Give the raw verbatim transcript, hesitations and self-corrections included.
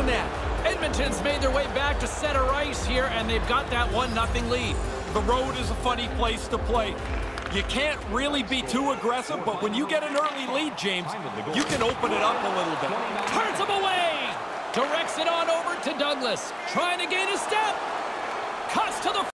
the net. Edmonton's made their way back to center ice here, and they've got that one nothing lead. The road is a funny place to play. You can't really be too aggressive, but when you get an early lead, James, you can open it up a little bit. Turns him away. Directs it on over to Douglas. Trying to gain a step. Cuts to the